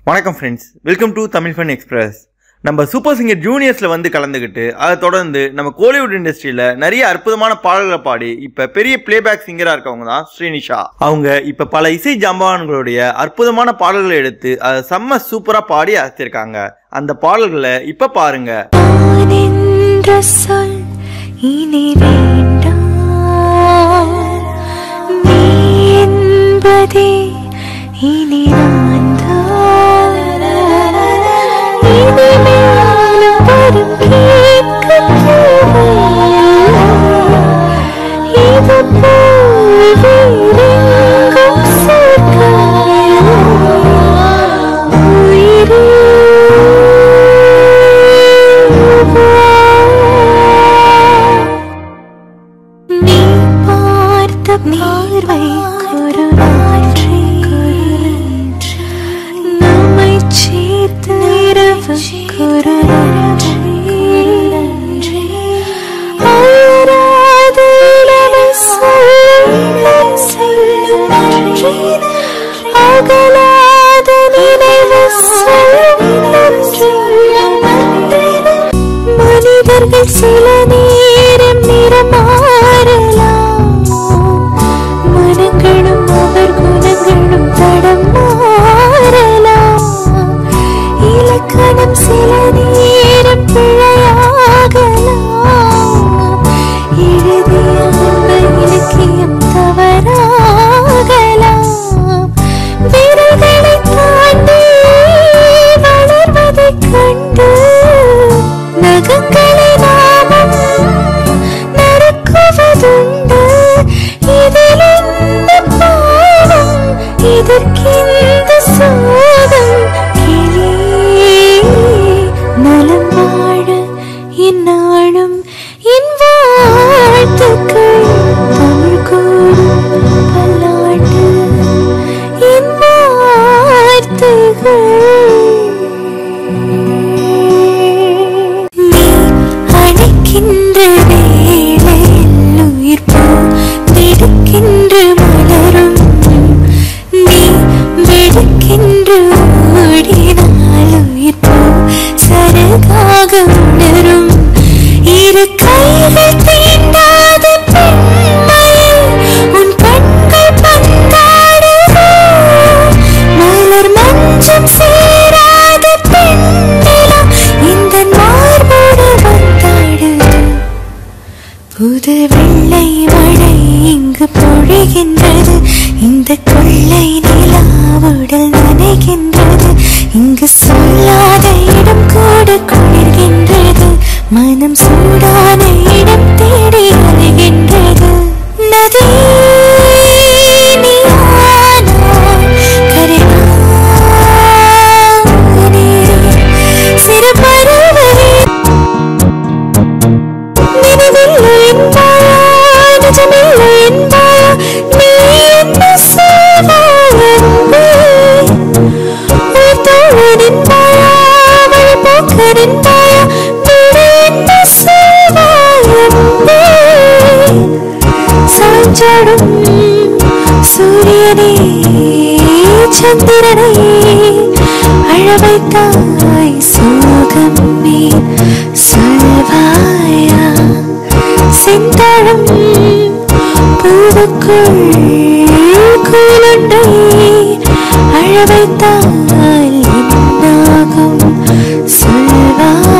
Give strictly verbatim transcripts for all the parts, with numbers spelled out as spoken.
வணக்கம் friends, welcome to Tamil fun express. நம்ம super singer ஜூனியர்ஸில் வந்து கலந்துக்கிட்டு அதை தொடர்ந்து நம்ம கோலிவுட் இண்டஸ்ட்ரியில் நிறைய அற்புதமான பாடல்களை பாடி இப்போ பெரிய பிளேபேக் சிங்கராக இருக்கவங்க தான் ஸ்ரீனிஷா. அவங்க இப்போ பல இசை ஜாம்பவான்களுடைய அற்புதமான பாடல்களை எடுத்து அதை செம்ம சூப்பராக பாடி அசைச்சிருக்காங்க. அந்த பாடல்களை இப்போ பாருங்க. புது வெள்ளை மழை இங்கு பொழிகின்றது, இந்த கொள்ளை நிலாவுடல் நனைகின்றது, இங்கு சொல்லாத இடம் கூட குளிர்கின்றது, மனம் சூடான இடம் தேடி அலைகின்றது. நதி சூரியனே சந்திரனே அழவைத்தாய் சோகமே சொல்வாயா, செந்தழம் பூவுக்குள் கூலுண்டை அழவைத்தால் என்னாகும் சொல்வாயா.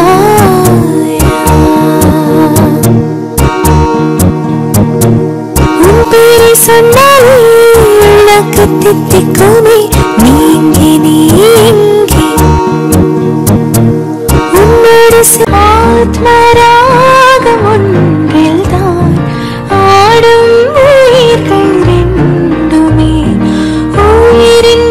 உன் பேரை சொன்னாலே உள்ளக்கு தித்திக்குமே, நீங்கி நீங்கி உன்னோடு ஆத்மராகம் ஒன்றில் தான் ஆடும் உயிர்கள் ரெண்டுமே, உயிரின்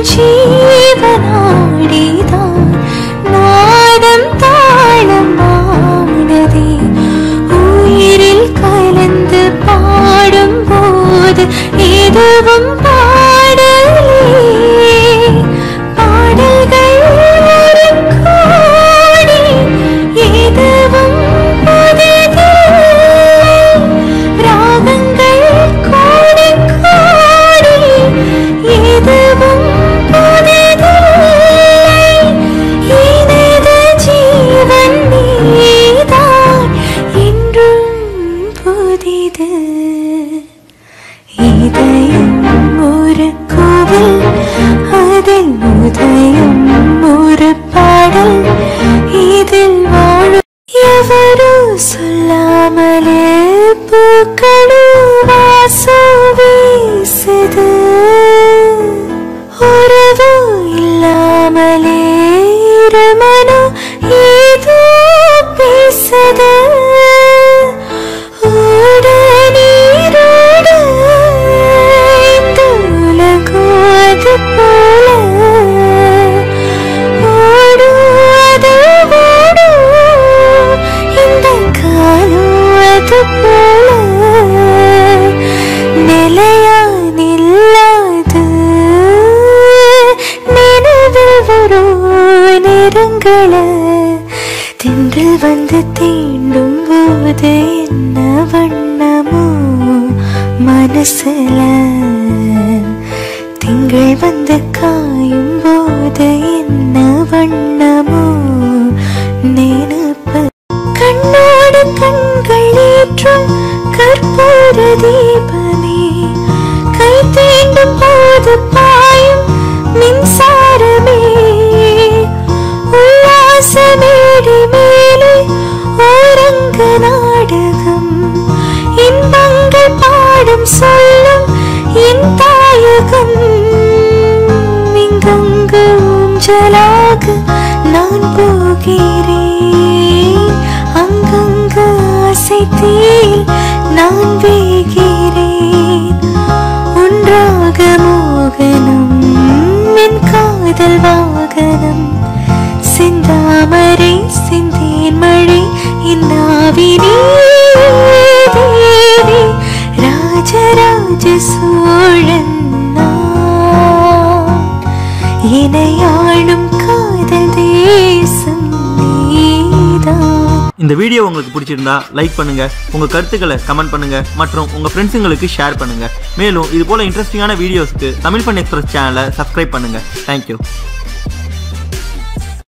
ஜீவனாடிதான் நாதம் தாளம் ஆனதே, உயிரில் கலந்து பாடும் போது எதுவும் பாடலே எவரும் சொல்லாமலே பூக்களும் வாசம் வீசுது. உறவு இல்லாமலே மனம் ஏதோ பேசுது. ஓட நீரோட இந்த உலகம் அது போல ஓடும் அது ஓடும் இந்த காலம் அது போல நிலையா நில்லாது நினைவில் வரும் நேரங்கள திங்கள் வந்து தீண்டும் போது என்ன வண்ணமோ மனசுல திங்கள் வந்து காயும் போது என்ன வண்ணமோ நினைப்பு. கண்ணோடு கண்கள் ஏற்றும் கற்பூர தீபமே கை தீண்டும் போது பாயும் மின்சாரமே உல்லாசமேடி மேலே ஓரங்க நாடகம் இன்பங்கள் பாடும் சொல்லும் என் தாயகம். இங்கங்கு ஊஞ்சலாக நான் போகிறேன் அங்கங்கு ஆசைத்தேன் நான் வேகிறேன். ஒன்றாக மோகனம் என் காதல் வாகனம் சிந்தாமரை சிந்தேன் மழை இன்னாவினே தேவி ராஜராஜ சோழன் இணையாளும் காதல் தேசம் நீதான். இந்த வீடியோ உங்களுக்கு பிடிச்சிருந்தா லைக் பண்ணுங்க, உங்க கருத்துக்களை கமெண்ட் பண்ணுங்க மற்றும் உங்க ஃப்ரெண்ட்ஸுங்களுக்கு ஷேர் பண்ணுங்க. மேலும் இது போல இன்ட்ரெஸ்டிங்கான வீடியோஸ்க்கு தமிழ் ஃபன் எக்ஸ்பிரஸ் சேனலை சப்ஸ்கிரைப் பண்ணுங்க. தேங்க்யூ.